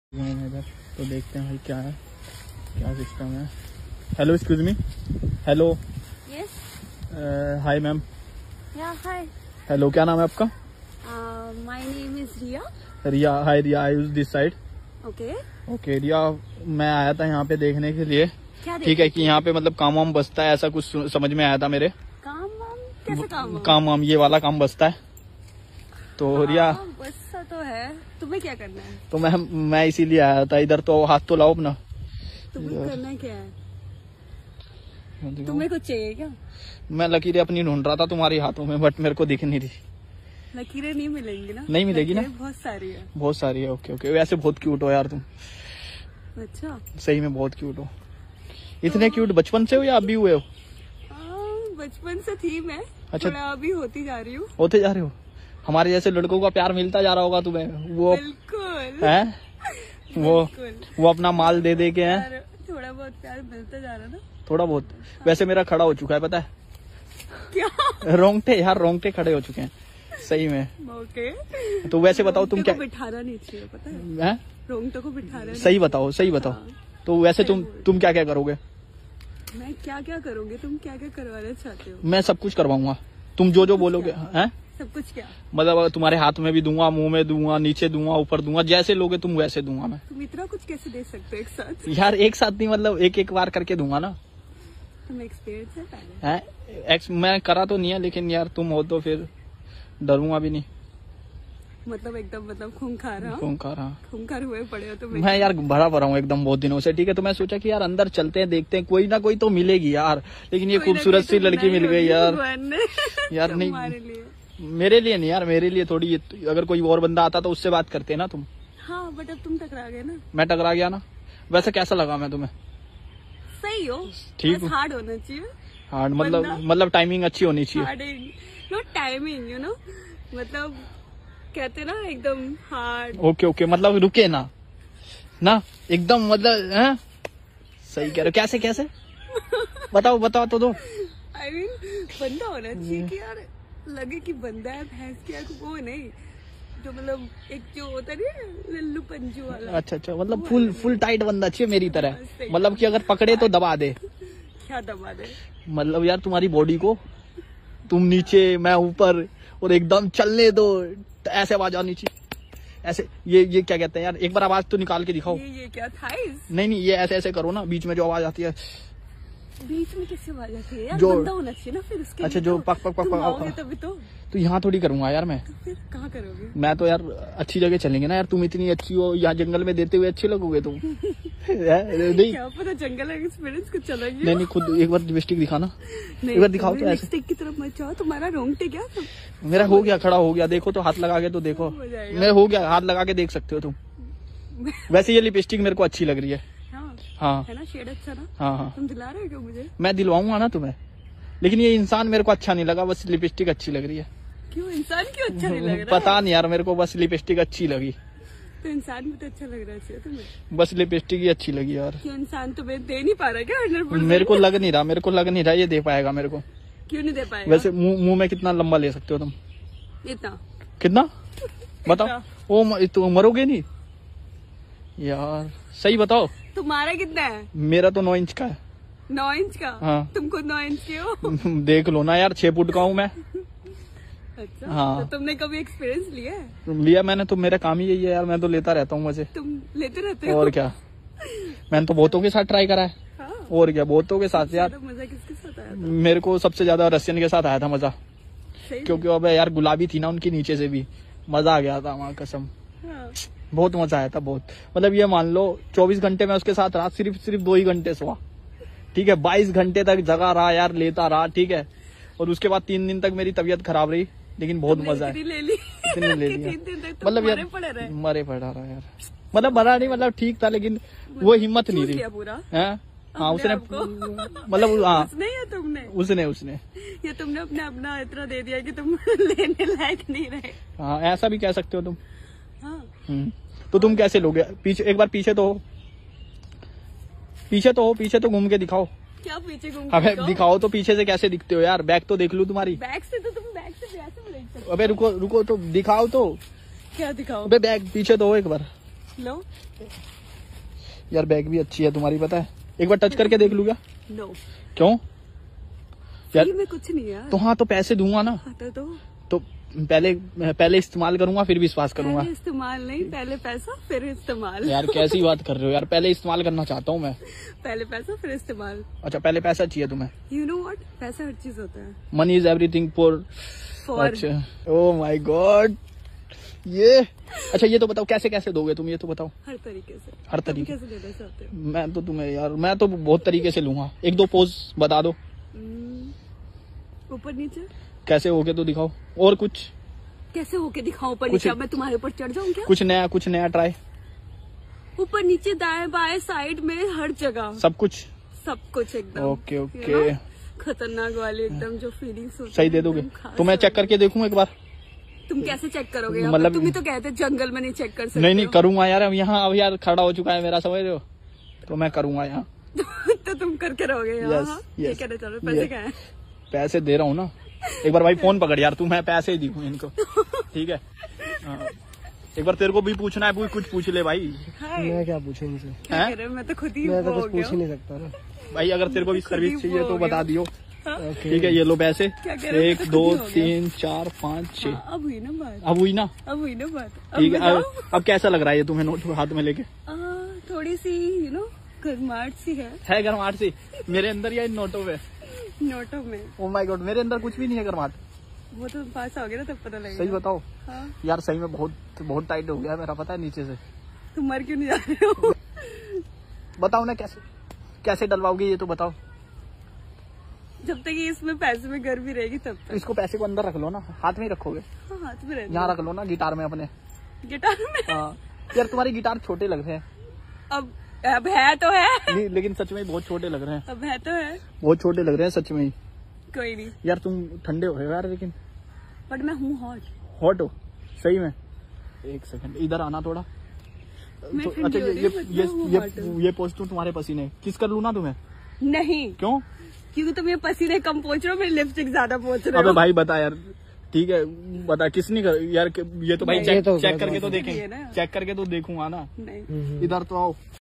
इधर तो देखते हैं भाई क्या है, क्या सिस्टम है। Hello, excuse me. Hello, yes, hi ma'am. Yeah hi, hello, क्या नाम है आपका? My name is Riya. Riya, hi Riya, I use this side. Okay, okay Riya, मैं आया था यहाँ पे देखने के लिए। क्या ठीक है कि यहाँ पे मतलब काम वाम बसता है, ऐसा कुछ समझ में आया था मेरे। काम वाम? कैसे काम वाम? काम वाम ये वाला काम बसता है तो रिया। बस तो है, तुम्हें क्या करना है? तो मैं इसीलिए आया था इधर। तो हाथ तो लाओ अपना। तुम्हें करना क्या है? तुम्हें कुछ चाहिए क्या? मैं लकीरें अपनी ढूंढ रहा था तुम्हारे हाथों में, बट मेरे को दिख नहीं रही। लकीरें नहीं मिलेंगी ना? नहीं मिलेगी ना? बहुत सारी है। बहुत सारी है। ओके ओके, वैसे बहुत क्यूट हो यार तुम। अच्छा, सही में बहुत क्यूट हो। इतने क्यूट बचपन से हो या अभी हुए हो? बचपन से थी मैं। अच्छा, थोड़ा अभी होती जा रही हूँ। होते जा रहे हो। हमारे जैसे लड़कों का प्यार मिलता जा रहा होगा तुम्हें। वो बिल्कुल है बिल्कुल। वो अपना माल दे दे के है। यार, थोड़ा बहुत प्यार मिलता जा रहा ना। थोड़ा बहुत। वैसे मेरा खड़ा हो चुका है, पता है क्या? रोंगटे यार, रोंगटे खड़े हो चुके हैं सही में। ओके, तो वैसे बताओ तुम क्या बिठाना नहीं चाहिए, पता है? रोंगटों को बिठाना। सही बताओ, सही बताओ। हाँ। तो वैसे तुम क्या क्या करोगे? मैं क्या क्या करूँगी? तुम क्या क्या करवाना चाहते हो? मैं सब कुछ करवाऊंगा, तुम जो बोलोगे। हैं? सब कुछ क्या? मतलब तुम्हारे हाथ में भी दूंगा, मुंह में दूंगा, नीचे दूंगा, ऊपर दूंगा, जैसे लोगे तुम वैसे दूंगा मैं। तुम इतना कुछ कैसे दे सकते हो एक साथ? यार एक साथ नहीं, मतलब एक एक बार करके दूंगा ना। तुम एक्सपीरियंस है पहले? है मैं करा तो नहीं है, लेकिन यार तुम हो तो फिर डरूंगा भी नहीं। मतलब एकदम खूंखार? हाँ, खूंखार हुए पड़े हो तुम। मैं यार भरा भरा हूँ एकदम बहुत दिनों से। ठीक है, तो मैं सोचा कि यार अंदर चलते हैं, देखते हैं, कोई ना कोई तो मिलेगी यार। लेकिन ये खूबसूरत सी लड़की मिल गई यार। यार नहीं, मेरे लिए नहीं यार, मेरे लिए थोड़ी। अगर कोई और बंदा आता तो उससे बात करते ना तुम। हाँ, बट अब तुम टकरा गए ना। मैं टकरा गया ना। वैसे कैसा लगा मैं तुम्हें? सही हो, ठीक, हार्ड होना चाहिए। हार्ड मतलब टाइमिंग अच्छी होनी चाहिए। नॉट टाइमिंग, यू नो, मतलब कहते ना एकदम हार्ड। ओके ओके, मतलब रुके ना एकदम, मतलब है। सही कह रहे हो। कैसे कैसे बताओ तो दो। आई मीन बंदा होना चाहिए कि यार लगे कि बंदा है, भैंस की आंख वो नहीं, जो मतलब एक जो होता नहीं लल्लू पंजू वाला। अच्छा, मतलब फुल टाइट बंदा चाहिए मेरी तरह। मतलब कि अगर पकड़े तो दबा दे। क्या दबा दे? मतलब यार तुम्हारी बॉडी को तुम नीचे, मैं ऊपर, और एकदम चलने दो। ऐसे आवाज आनी चाहिए, ऐसे। ये क्या कहते हैं यार? एक बार आवाज तो निकाल के दिखाओ। ये क्या थाइस? नहीं, ये ऐसे करो ना, बीच में जो आवाज आती है। बीच में कैसे आवाज आती है यार? जो बंदा होना चाहिए ना फिर उसके। अच्छा, जो पक तभी तो यहाँ थोड़ी करूंगा यार मैं। तो फिर कहाँ करोगे? मैं तो यार अच्छी जगह चलेंगे ना यार। तुम इतनी अच्छी हो, यहाँ जंगल में देते हुए अच्छे लगोगे तुम। नहीं, क्या पता जंगल एक्सपीरियंस कुछ चलेगी। नहीं, खुद एक बार लिपस्टिक दिखाना। एक बार दिखाओ तो ऐसे। लिपस्टिक की तरफ मत जाओ, तुम्हारा रोंगटे क्या? मेरा हो गया, खड़ा हो गया। देखो तो हाथ लगा के तो देखो। मैं हो गया, हाथ लगा के देख सकते हो तुम। वैसे ये लिपस्टिक मेरे को अच्छी लग रही है। हाँ, है ना, शेड अच्छा ना। हाँ, तुम दिला रहे हो क्या मुझे? मैं दिलवाऊंगा ना तुम्हें, लेकिन ये इंसान मेरे को अच्छा नहीं लगा, बस लिपस्टिक अच्छी लग रही है। क्यों इंसान क्यों अच्छा नहीं लग रहा? पता नहीं यार, मेरे को बस लिपस्टिक अच्छी लगी। तो इंसान भी तो अच्छा लग रहा है तुम्हें। बस लिपस्टिक ही अच्छी लगी यार। क्यों इंसान तुम्हें दे नहीं पा रहा क्या 100%? मेरे को लग नहीं रहा ये दे पाएगा मेरे को। क्यों नहीं दे पाएगा? वैसे मुंह में कितना लंबा ले सकते हो तुम? इतना? कितना बताओ। ओ तो मरोगे नहीं यार, सही बताओ। तुम्हारा कितना है? मेरा तो 9 इंच का है। 9 इंच का? हाँ। तुम खुद 9 इंच के हो? देख लो ना यार, 6 फुट का हूँ मैं। अच्छा, हाँ। तो तुमने कभी एक्सपीरियंस लिया है? लिया मैंने तो, मेरा काम ही यही है यार। मैं तो लेता रहता हूँ मजे। तुम लेते रहते हो? और क्या, मैंने तो बहुतों के साथ ट्राई करा है। हाँ। और क्या, बहुतों के साथ यार। मजा किसके साथ आया था? मेरे को सबसे ज्यादा रशियन के साथ आया था मजा। सही? क्योंकि अब यार गुलाबी थी ना उनकी, नीचे से भी मजा आ गया था वहाँ, कसम। हाँ। बहुत मजा आया था, बहुत। मतलब ये मान लो 24 घंटे में उसके साथ रात सिर्फ 2 ही घंटे सोआ। ठीक है, 22 घंटे तक जगा रहा यार, लेता रहा। ठीक है, और उसके बाद 3 दिन तक मेरी तबीयत खराब रही, लेकिन बहुत मजा है। ले ली ले लिया। 3 दिन तक मतलब यार मरे पड़ा रहा यार। मतलब मरा नहीं, मतलब ठीक था, लेकिन वो हिम्मत नहीं रही। पूरा है? हाँ, उसने मतलब, हाँ उसने या तुमने? उसने या तुमने अपना इतना दे दिया कि तुम लेने लायक नहीं रहे। हाँ, ऐसा भी कह सकते हो तुम। हाँ। तो तुम कैसे लोगे? पीछे एक बार पीछे तो हो, पीछे तो घूम के दिखाओ। क्या पीछे घूम? अबे दिखाओ तो, पीछे से कैसे दिखते हो यार? बैग तो देख लूं तुम्हारी। बैग से तो तुम बैग से ऐसे देख सकते हो। अबे रुको तो दिखाओ तो। क्या दिखाओ? अबे बैग पीछे तो हो एक बार। लो, यार बैग भी अच्छी है तुम्हारी, पता है, एक बार टच करके देख लूँगा। नो। क्यों यार? में कुछ नहीं यार। तो हाँ, तो पैसे दूंगा ना, तो पहले इस्तेमाल करूंगा फिर विश्वास करूंगा। पहले इस्तेमाल नहीं, पहले पैसा फिर इस्तेमाल। यार कैसी बात कर रहे हो यार, पहले इस्तेमाल करना चाहता हूँ मैं। पहले पैसा फिर इस्तेमाल। अच्छा, पहले पैसा चाहिए तुम्हें। यू नो व्हाट, पैसा हर चीज होता है। Money is everything for. अच्छा, ओह माय गॉड, ये अच्छा, ये तो बताओ कैसे कैसे दोगे तुम, ये तो बताओ। हर तरीके से। हर तरीके से देना चाहते हो? मैं तो तुम्हें यार, मैं तो बहुत तरीके से लूंगा। एक दो पोज बता दो। ऊपर नीचे कैसे होके तो दिखाओ, और कुछ कैसे होके दिखाऊं? ऊपर नीचे? मैं तुम्हारे ऊपर चढ़ जाऊं क्या? कुछ नया ट्राई। ऊपर नीचे दाएं बाएं साइड में हर जगह सब कुछ एकदम। ओके ओके, खतरनाक वाली एकदम जो फीलिंग्स होती है। सही दे दोगे तो मैं चेक करके देखूं एक बार। तुम कैसे चेक करोगे? मतलब तुम ही तो कहते जंगल में नहीं चेक कर सकते। नहीं करूंगा यार, अब यहाँ अब यार खड़ा हो चुका है मेरा, समझ रहे हो, तो मैं करूंगा यहाँ। तो तुम करके रहोगे यहाँ? ये कहना चाह रहे हो? पैसे क्या है? पैसे दे रहा हूँ ना। एक बार भाई फोन पकड़ यार तू, मैं पैसे ही दूं इनको, ठीक है? एक बार तेरे को भी पूछना है, कुछ पूछ ले भाई। मैं क्या पूछूं इनसे? मैं तो खुद ही, मैं तो कुछ पूछ ही नहीं सकता ना भाई। अगर तेरे को भी सर्विस चाहिए तो बता दियो, ठीक है? ये लो पैसे, 1 2 3 4 5 6। अब हुई ना बात? अब हुई ना बात। ठीक है। अब कैसा लग रहा है ये तुम्हें नोट हाथ में लेके? थोड़ी सी गर्माहट सी है गर्माहट सी मेरे अंदर या इन नोटों में? नोटों में। ओह माय गॉड, मेरे अंदर कुछ भी नहीं है गर्माहट। वो तो पास आओगे ना तब पता लगेगा। सही बताओ। हाँ? यार सही में बहुत टाइट हो गया मेरा, पता है, नीचे से। तुम मर क्यों नहीं जा रहे हो? बताओ ना कैसे डलवाओगे ये तो बताओ। जब तक ये इसमें पैसे में गर्मी रहेगी तब तक। इसको पैसे को अंदर रख लो ना, हाथ में ही रखोगे? हाँ, हाथ में रहने। यहाँ रख लो ना, गिटार में अपने। गिटार में? हाँ यार, तुम्हारी गिटार छोटे लग रहे हैं। अब है तो है नहीं, लेकिन सच में बहुत छोटे लग रहे हैं। अब है तो है, बहुत छोटे लग रहे हैं सच में ही। कोई नहीं यार तुम ठंडे हो यार, लेकिन बट मैं हूँ हॉट हो सही में। एक सेकंड इधर आना थोड़ा। तो, अच्छा ये पोस्ट तुम्हारे पसीने किस कर लूँ ना तुम्हें? नहीं। क्यों? क्योंकि तुम ये पसीने कम पहुंच रहे हो, मेरी लिपस्टिक ज्यादा पहुंच रहे हो। अबे भाई बता यार, ठीक है बता किसने कर यार? ये तो भाई चेक करके तो देखेंगे, चेक करके तो देखूंगा ना। नहीं। इधर तो आओ।